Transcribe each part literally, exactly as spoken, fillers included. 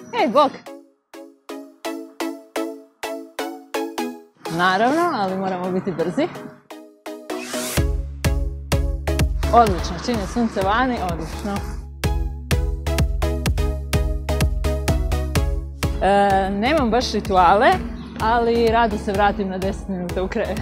Ej, bok! Naravno, ali moramo biti brzi. Odlično, čim je sunce vani, odlično. E, nemam baš rituale, ali rado se vratim na deset minuta u krevet.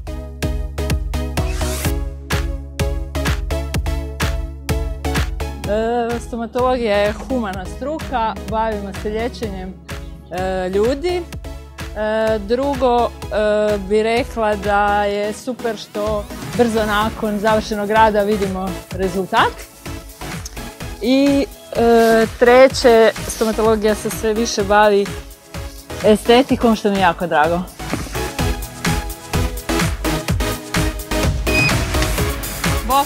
E, stomatologija je humana struka, bavimo se liječenjem e, ljudi. E, drugo e, bi rekla da je super što brzo nakon završenog rada vidimo rezultat. I e, treće, stomatologija se sve više bavi estetikom, što mi je jako drago. Bok!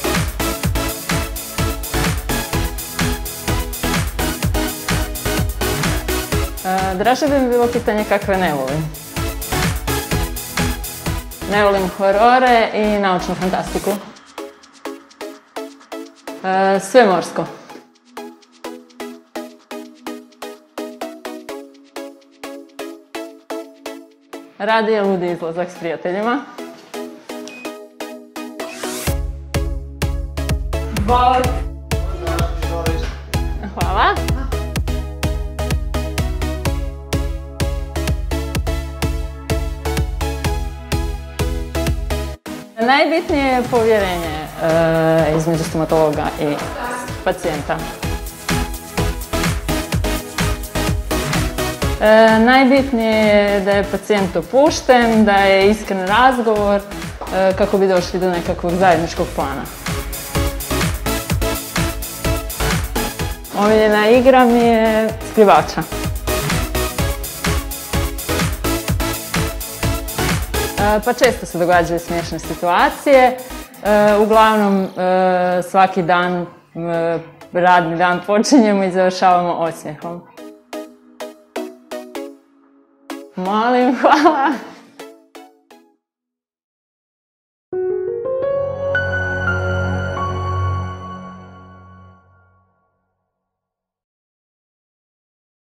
E, draže bi mi bilo pitanje kakve ne volim. Ne volim horore i naučnu fantastiku. E, sve morsko. Radije ludi izlazak s prijateljima. Bok! Hvala. Najbitnije je povjerenje e, između stomatologa i pacijenta. E, najbitnije je da je pacijent opušten, da je iskren razgovor e, kako bi došli do nekakvog zajedničkog plana. Omiljena igra mi je skrivača. Pa često se događaju smiješne situacije. Uglavnom svaki dan, radni dan počinjemo i završavamo osmijehom. Molim, hvala.